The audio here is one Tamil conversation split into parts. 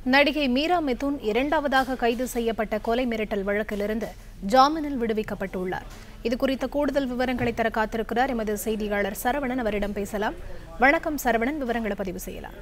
நடிகை மீரா மிதுன் இரண்டாவதாக கைது செய்யப்பட்ட கொலை மிரட்டல் வழக்கிலிருந்து ஜாமீனில் விடுவிக்கப்பட்டுள்ளார். இதுகுறித்த கூடுதல் விவரங்களை தர காத்திருக்கிறார் எமது செய்தியாளர் சரவணன். அவரிடம் பேசலாம். வணக்கம் சரவணன், விவரங்களை பதிவு செய்யலாம்.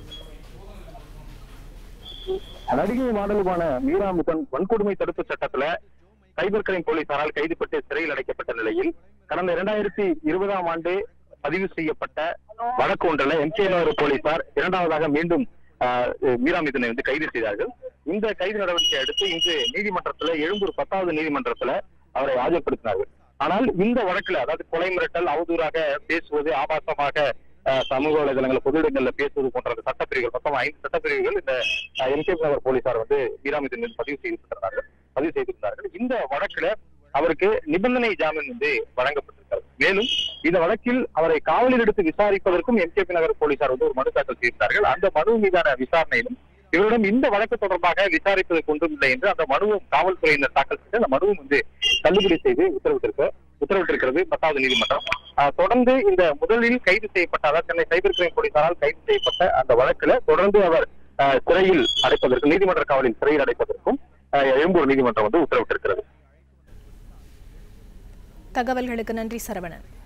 நடிகை மாடலுமான மீரா மிதுன் வன்கொடுமை தடுப்பு சட்டத்துல சைபர் கிரைம் போலீசாரால் கைதுபட்டு சிறையில் அடைக்கப்பட்ட நிலையில் கடந்த 2020ஆம் ஆண்டு பதிவு செய்யப்பட்ட வழக்கு ஒன்றில் எம்கே நகர் போலீசார் இரண்டாவதாக மீண்டும் மீரா மிதுனை கைது செய்தார்கள். இந்த கைது நடவடிக்கை அடுத்து இன்று நீதிமன்றத்துல எழும்பூர் 10வது நீதிமன்றத்துல அவரை ஆஜர்படுத்தினார்கள். ஆனால் இந்த வழக்குல, அதாவது கொலை மிரட்டல், அவதூறாக பேசுவது, ஆபாசமாக சமூக வலைதளங்கள் பொது இடங்கள்ல பேசுவது போன்ற சட்டப்பிரிவுகள், மொத்தம் 5 சட்டப்பிரிவுகள் இந்த எம்கே நகர் போலீசார் மீரா மிதுன் மீது பதிவு செய்திருந்தார்கள். இந்த வழக்குல அவருக்கு நிபந்தனை ஜாமீன் வழங்கப்பட்டிருக்கிறது. மேலும் இந்த வழக்கில் அவரை காவலில் எடுத்து விசாரிப்பதற்கும் எம்கே நகர் போலீசார் ஒரு மனு தாக்கல் செய்திருந்தார்கள். அந்த மனு மீதான விசாரணையிலும் இவரிடம் இந்த வழக்கு தொடர்பாக விசாரிப்பதற்கு ஒன்றும் இல்லை என்று அந்த மனுவும் காவல்துறையினர் தாக்கல் செய்து அந்த மனுவும் தள்ளுபடி செய்து உத்தரவிட்டிருக்கிறது 10வது நீதிமன்றம். தொடர்ந்து இந்த முதலில் கைது செய்யப்பட்ட, அதாவது சென்னை சைபர் கிரைம் போலீசாரால் கைது செய்யப்பட்ட அந்த வழக்குல தொடர்ந்து அவர் சிறையில் அடைப்பதற்கும், நீதிமன்ற காவலில் சிறையில் அடைப்பதற்கும் எழும்பூர் நீதிமன்றம் உத்தரவிட்டிருக்கிறது. தகவல்களுக்கு நன்றி சரவணன்.